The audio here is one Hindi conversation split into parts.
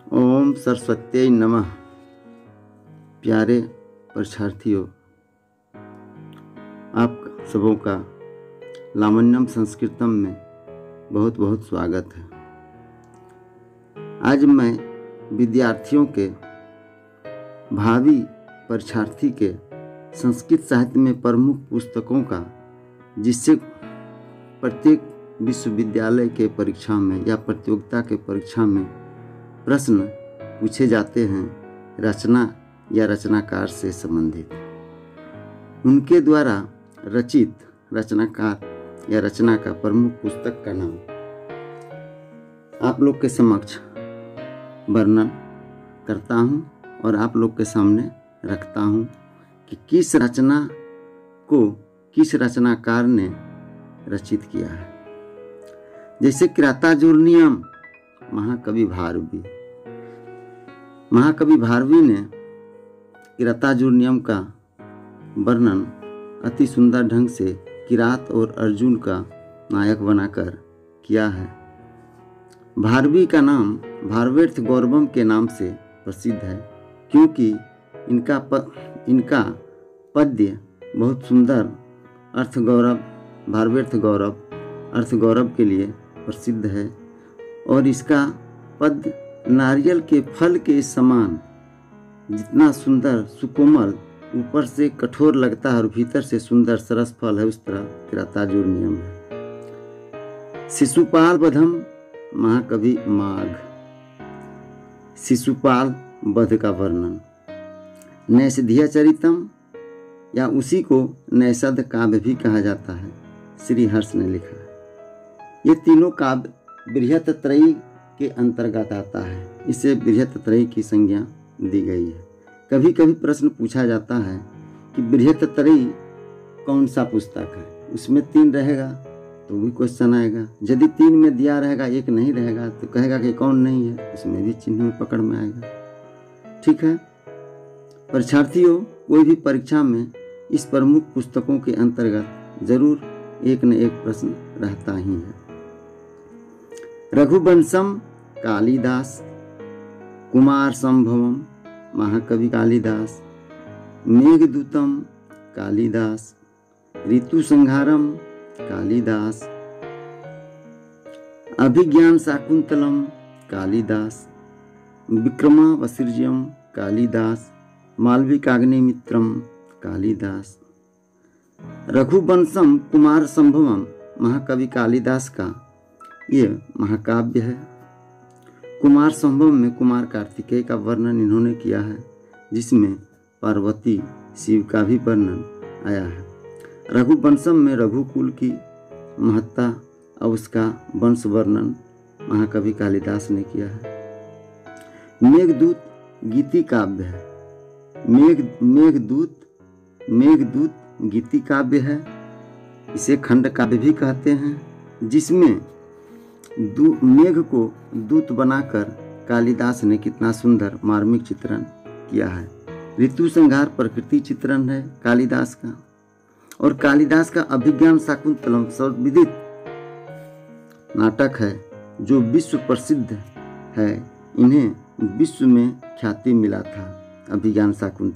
ओम सरस्वत्यै नमः। प्यारे परीक्षार्थियों, आप सबों का लावण्यम संस्कृतम में बहुत बहुत स्वागत है। आज मैं विद्यार्थियों के भावी परीक्षार्थी के संस्कृत साहित्य में प्रमुख पुस्तकों का, जिससे प्रत्येक विश्वविद्यालय के परीक्षा में या प्रतियोगिता के परीक्षा में प्रश्न पूछे जाते हैं, रचना या रचनाकार से संबंधित, उनके द्वारा रचित रचनाकार या रचना का प्रमुख पुस्तक का नाम आप लोग के समक्ष वर्णन करता हूँ और आप लोग के सामने रखता हूँ कि किस रचना को किस रचनाकार ने रचित किया है। जैसे किरातार्जुनीयम महाकवि भारवी ने किरातार्जुनीयम का वर्णन अति सुंदर ढंग से किरात और अर्जुन का नायक बनाकर किया है। भारवी का नाम भारवेर्थ गौरवम के नाम से प्रसिद्ध है, क्योंकि इनका पद्य बहुत सुंदर भारवेर्थ गौरव अर्थ गौरव के लिए प्रसिद्ध है और इसका पद्य नारियल के फल के समान जितना सुंदर सुकोमल, ऊपर से कठोर लगता है और भीतर से सुंदर सरस फल है, उस तरह किरातार्जुनीयम है। शिशुपाल वधम महाकवि माघ, शिशुपाल वध का वर्णन। नैषधीय चरितम या उसी को नैषध काव्य भी कहा जाता है, श्री हर्ष ने लिखा है। ये तीनों काव्य बृहत्त्रयी के अंतर्गत आता है, इसे बृहत्त्रयी की संज्ञा दी गई है। कभी कभी प्रश्न पूछा जाता है कि बृहत्त्रयी कौन सा पुस्तक है, उसमें 3 रहेगा तो भी क्वेश्चन आएगा, यदि 3 में दिया रहेगा 1 नहीं रहेगा तो कहेगा कि कौन नहीं है, उसमें भी चिन्ह में पकड़ में आएगा। ठीक है परीक्षार्थियों, कोई भी परीक्षा में इस प्रमुख पुस्तकों के अंतर्गत जरूर एक न एक प्रश्न रहता ही है। रघुवंशम कालिदास, कुमार संभवम महाकवि कालिदास, मेघदूतम कालिदास, ऋतु संहारम कालिदास, अभिज्ञान शाकुंतलम कालिदास, विक्रमावसिर्यम कालिदास, मालविकाग्निमित्रम कालिदास। रघुवंशम कुमार संभवम महाकवि कालिदास का ये महाकाव्य है। कुमार संभव में कुमार कार्तिकेय का वर्णन इन्होंने किया है, जिसमें पार्वती शिव का भी वर्णन आया है। रघुवंशम में रघुकुल की महत्ता और उसका वंश वर्णन महाकवि कालिदास ने किया है। मेघदूत गीति काव्य है। मेघदूत गीति काव्य है, इसे खंड काव्य भी कहते हैं, जिसमें मेघ को दूत बनाकर कालिदास ने कितना सुंदर मार्मिक चित्रण किया है। ऋतु संहार प्रकृति चित्रण है कालिदास का, और कालिदास का अभिज्ञान शाकुंतलम सर्वविदित नाटक है जो विश्व प्रसिद्ध है। इन्हें विश्व में ख्याति मिला था अभिज्ञान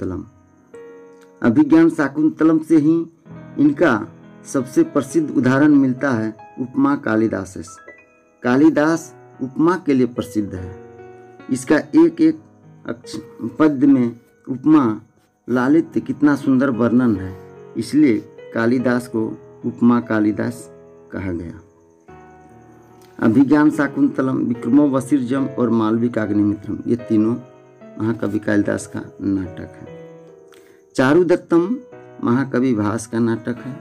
शाकुंतलम से ही इनका सबसे प्रसिद्ध उदाहरण मिलता है उपमा कालिदास। कालिदास उपमा के लिए प्रसिद्ध है। इसका एक एक पद्य में उपमा लालित्य कितना सुंदर वर्णन है, इसलिए कालिदास को उपमा कालिदास कहा गया। अभिज्ञान शाकुंतलम, विक्रमोर्वशीयम और मालविकाग्निमित्रम, ये तीनों महाकवि कालिदास का नाटक है। चारुदत्तम महाकवि भास का नाटक है।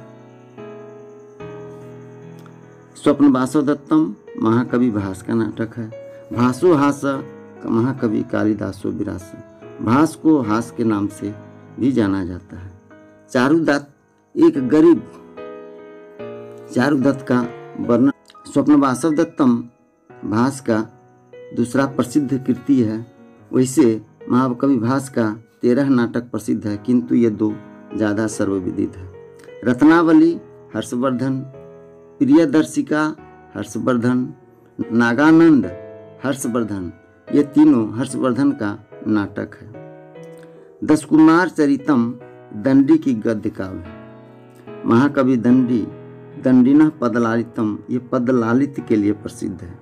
स्वप्नवासो दत्तम महाकवि भास का नाटक है। भासो हास महाकवि कालिदासो विरास, भास को हास के नाम से भी जाना जाता है। चारुदत्त एक गरीब, चारुदत्त का वर्णन। स्वप्नवासव दत्तम भास का दूसरा प्रसिद्ध कृति है। वैसे महाकवि भास का 13 नाटक प्रसिद्ध है, किंतु ये 2 ज़्यादा सर्वविदित है। रत्नावली हर्षवर्धन, प्रियदर्शिका हर्षवर्धन, नागानंद हर्षवर्धन, ये तीनों हर्षवर्धन का नाटक है। दस कुमार चरितम दंडी की गद्य काव्य है। महाकवि दंडी दंडिनः पदलालितम, ये पदलालित के लिए प्रसिद्ध है।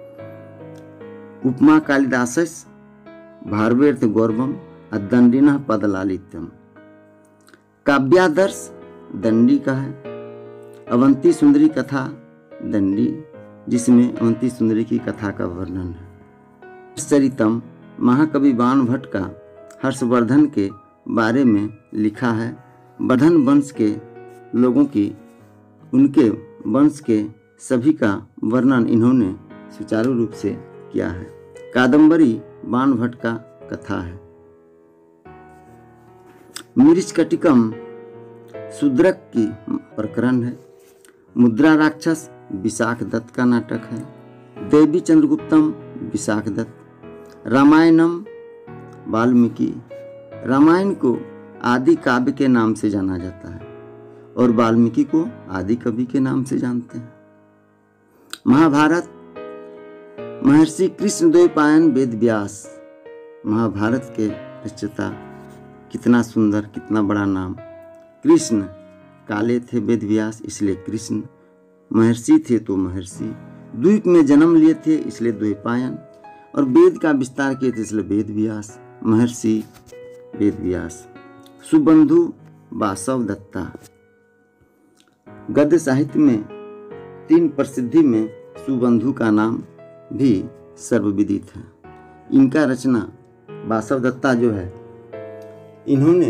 उपमा कालिदासस् भारवेर्थ गौरवम दंडिनः पदलालित्यम। काव्यादर्श दंडी का है। अवंती सुंदरी कथा दंडी, जिसमें अवंती सुंदरी की कथा का वर्णन है। चरितम महाकवि बाण भट्ट का हर्षवर्धन के बारे में लिखा है। वर्धन वंश के लोगों की, उनके वंश के सभी का वर्णन इन्होंने सुचारू रूप से किया है। कादंबरी बाण भट्ट का कथा है। मृच्छकटिकम शूद्रक की प्रकरण है। मुद्रा राक्षस विशाख दत्त का नाटक है। देवी चंद्रगुप्तम विशाख दत्त। रामायणम वाल्मीकि। रामायण को आदि काव्य के नाम से जाना जाता है और वाल्मीकि को आदि कवि के नाम से जानते हैं। महाभारत महर्षि कृष्णद्वैपायन वेद व्यास। महाभारत के रचयिता, कितना सुंदर, कितना बड़ा नाम। कृष्ण काले थे वेद व्यास, इसलिए कृष्ण। महर्षि थे तो महर्षि। द्वीप में जन्म लिए थे इसलिए द्वैपायन, और वेद का विस्तार किए थे इसलिए वेद व्यास। महर्षि वेद व्यास। सुबंधु वासव दत्ता। गद्य साहित्य में तीन प्रसिद्धि में सुबंधु का नाम भी सर्वविदित है। इनका रचना वासव दत्ता जो है, इन्होंने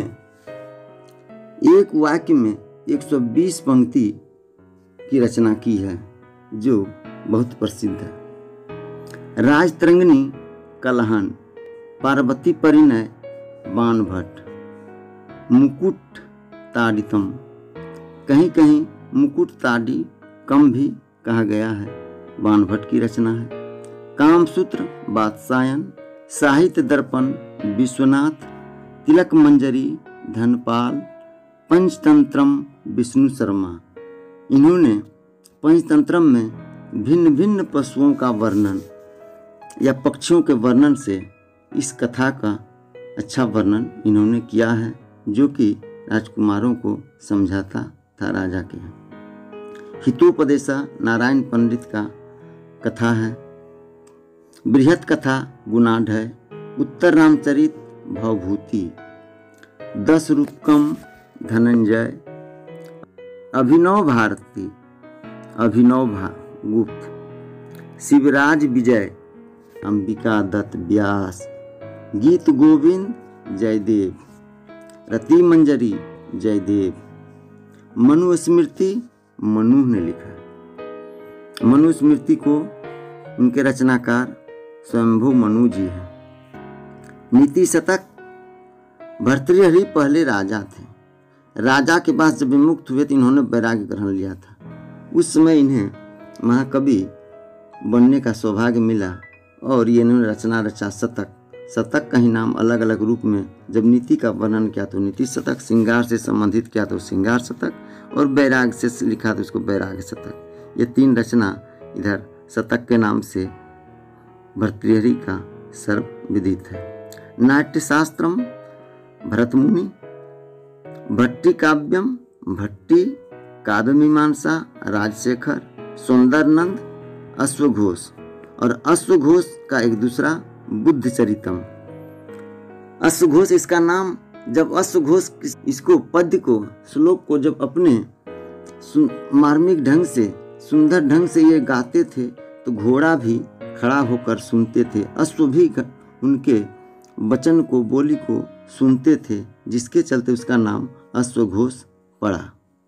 एक वाक्य में 120 पंक्ति की रचना की है, जो बहुत प्रसिद्ध है। राजतरंगिणी कलहन, पार्वती परिणय बाण भट्ट। मुकुट ताड़ितम, कहीं कहीं मुकुट ताड़ी कम भी कहा गया है, बाण भट्ट की रचना है। कामसूत्र वात्सायन, साहित्य दर्पण विश्वनाथ, तिलक मंजरी धनपाल, पंचतंत्रम विष्णु शर्मा। इन्होंने पंचतंत्रम में भिन्न भिन्न पशुओं का वर्णन या पक्षियों के वर्णन से इस कथा का अच्छा वर्णन इन्होंने किया है, जो कि राजकुमारों को समझाता था राजा के। हितोपदेशा नारायण पंडित का कथा है। बृहत कथा गुणाढ़ है। उत्तर रामचरित भवभूति। 10 रूपकम धनंजय। अभिनव भारती, अभिनव गुप्त। शिवराज विजय, अंबिका दत्त व्यास। गीत गोविंद जयदेव। रति मंजरी जयदेव। मनुस्मृति मनु ने लिखा है। मनुस्मृति को उनके रचनाकार स्वयंभू मनु जी हैं। नीति शतक, भर्तृहरि पहले राजा थे। राजा के पास जब विमुक्त हुए तो इन्होंने वैराग्य ग्रहण लिया था। उस समय इन्हें महाकवि बनने का सौभाग्य मिला और ये इन्होंने रचना रचा शतक। शतक का ही नाम अलग अलग रूप में, जब नीति का वर्णन किया तो नीति शतक, श्रृंगार से संबंधित किया तो श्रृंगार शतक, और वैराग से लिखा तो इसको वैराग्य शतक। ये तीन रचना इधर शतक के नाम से भर्तृहरि का सर्वविदित है। नाट्यशास्त्रम भरतमुनि। भट्टी काव्यम भट्टी। काव्यमीमांसा राजशेखर। सौंदरनंद अश्वघोष। और अश्वघोष का एक दूसरा बुद्ध चरितम। अश्वघोष इसका नाम, जब अश्वघोष इसको पद्य को, श्लोक को जब अपने मार्मिक ढंग से, सुंदर ढंग से ये गाते थे तो घोड़ा भी खड़ा होकर सुनते थे। अश्व भी उनके वचन को, बोली को सुनते थे, जिसके चलते उसका नाम अश्वघोष पड़ा।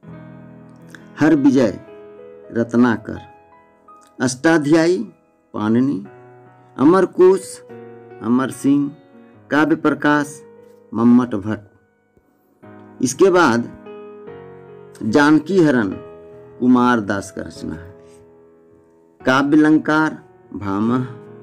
हर विजय रत्नाकर। अष्टाध्यायी पाणिनि। अमरकोश अमर सिंह। काव्य प्रकाश मम्मट भट्ट। इसके बाद जानकी हरण कुमार दास का रचना है। काव्यालंकार भामह।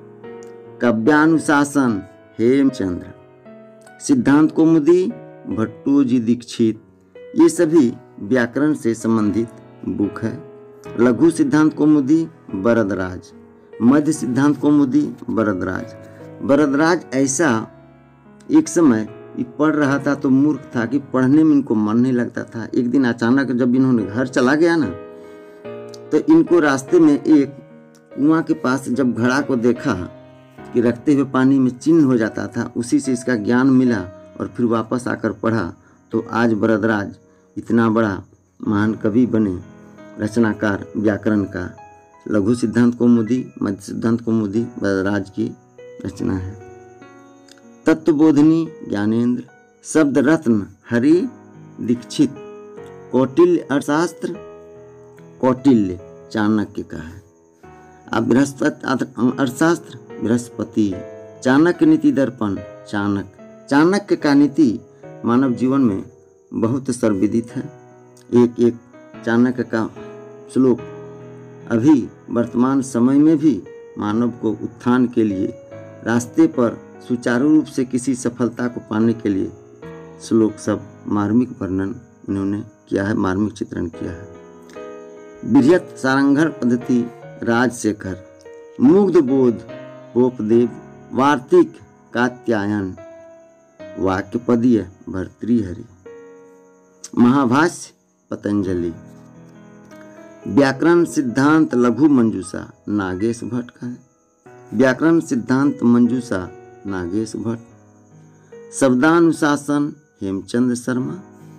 काव्यानुशासन हेमचंद्र। सिद्धांत कौमुदी भट्टोजी दीक्षित। ये सभी व्याकरण से संबंधित बुक है। लघु सिद्धांत कौमुदी वरदराज। मध्य सिद्धांत कौमुदी वरदराज। वरदराज ऐसा एक समय पढ़ रहा था तो मूर्ख था कि पढ़ने में इनको मन नहीं लगता था। एक दिन अचानक जब इन्होंने घर चला गया ना, तो इनको रास्ते में एक कुआं के पास जब घड़ा को देखा कि रखते हुए पानी में चिन्ह हो जाता था, उसी से इसका ज्ञान मिला और फिर वापस आकर पढ़ा तो आज वरदराज इतना बड़ा महान कवि बने, रचनाकार व्याकरण का। लघु सिद्धांत कौमुदी, मध्य सिद्धांत कौमुदी वरदराज की रचना है। तत्वबोधिनी ज्ञानेंद्र, शब्द रत्न हरि दीक्षित, कौटिल्य अर्थशास्त्र कौटिल्य चाणक्य का है। अब बृहस्पति अर्थशास्त्र बृहस्पति, चाणक्य नीति दर्पण चाणक्य का नीति मानव जीवन में बहुत सर्वविदित है। एक एक चाणक्य का श्लोक अभी वर्तमान समय में भी मानव को उत्थान के लिए, रास्ते पर सुचारू रूप से किसी सफलता को पाने के लिए श्लोक सब मार्मिक वर्णन इन्होंने किया है, मार्मिक चित्रण किया है। बृहत सारंगर पद्धति राजशेखर, मुग्ध बोध पोपदेव, वार्तिक कात्यायन, वाक्यपदीय भर्तृहरि, महाभाष्य पतंजलि, व्याकरण सिद्धांत लघु मंजूषा नागेश भट्ट का है। व्याकरण सिद्धांत मंजूषा नागेश भट्ट, शब्दानुशासन हेमचंद्र शर्मा,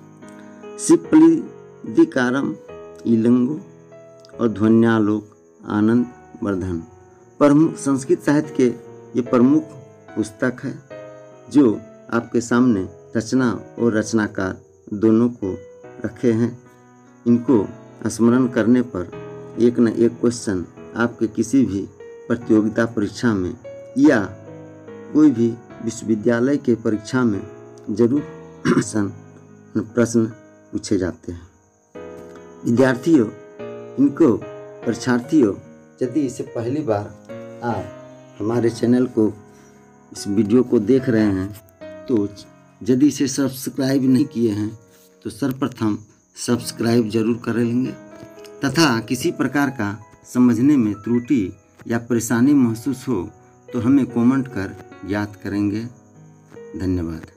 सिप्पलिदिकारम इलंगो और ध्वन्यालोक आनंद वर्धन। प्रमुख संस्कृत साहित्य के ये प्रमुख पुस्तक है जो आपके सामने रचना और रचनाकार दोनों को रखे हैं। इनको स्मरण करने पर एक न एक क्वेश्चन आपके किसी भी प्रतियोगिता परीक्षा में या कोई भी विश्वविद्यालय के परीक्षा में जरूर प्रश्न पूछे जाते हैं। विद्यार्थियों, इनको परीक्षार्थियों, यदि इसे पहली बार आप हमारे चैनल को, इस वीडियो को देख रहे हैं तो यदि इसे सब्सक्राइब नहीं किए हैं तो सर्वप्रथम सब्सक्राइब जरूर कर लेंगे तथा किसी प्रकार का समझने में त्रुटि या परेशानी महसूस हो तो हमें कमेंट कर ज्ञात करेंगे। धन्यवाद।